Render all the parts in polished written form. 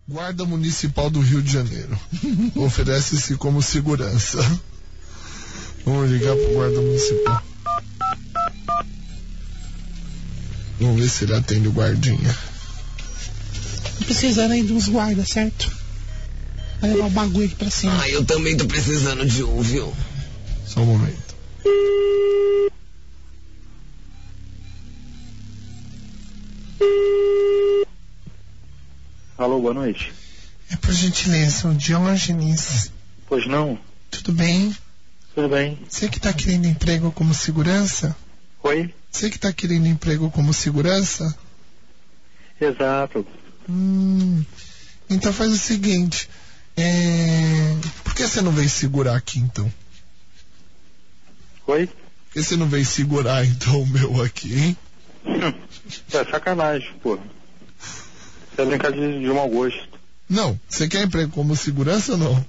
Guarda Municipal do Rio de Janeiro. Oferece-se como segurança. Vamos ligar pro Guarda Municipal. Vamos ver se ele atende o guardinha. Tô precisando aí de uns guardas, certo? Vai levar o bagulho aqui pra cima. Ah, eu também tô precisando de um, viu? Só um momento. Alô, boa noite. É por gentileza, o Diogenes. Pois não? Tudo bem? Tudo bem. Você que tá querendo emprego como segurança? Oi? Você que tá querendo emprego como segurança? Exato. Então faz o seguinte. Por que você não veio segurar aqui então? Oi? Por que você não veio segurar então o meu aqui, hein? É sacanagem, pô. Você é brincadeira de mau gosto. Não, você quer emprego como segurança ou não?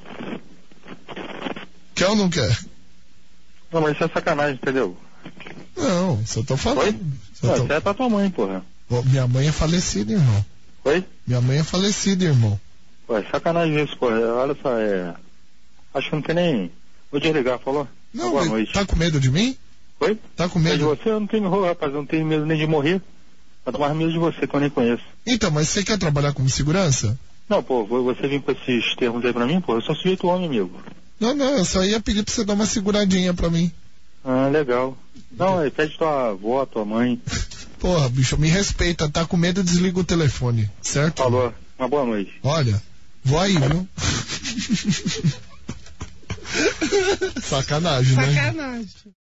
Quer ou não quer? Não, mas isso é sacanagem, entendeu? Não, só tô falando. Oi? Não, isso é pra tua mãe, porra. Minha mãe é falecida, irmão. Oi? Minha mãe é falecida, irmão. Ué, sacanagem isso, porra. Olha só, acho que não tem nem... Vou desligar, falou? Não, boa mas noite. tá com medo de mim? Oi? Tá com Mas medo? de você eu não tenho medo, rapaz. Eu não tenho medo nem de morrer. Eu tô mais medo de você, que eu nem conheço. Então, mas você quer trabalhar como segurança? Não, pô, você vir com esses termos aí pra mim, pô, eu sou sujeito homem, amigo. Não, eu só ia pedir pra você dar uma seguradinha pra mim. Ah, legal. Não, pede tua avó, tua mãe. Porra, bicho, me respeita, tá com medo, desliga o telefone, certo? Falou, uma boa noite. Olha, vou aí, viu? Sacanagem, né? Sacanagem.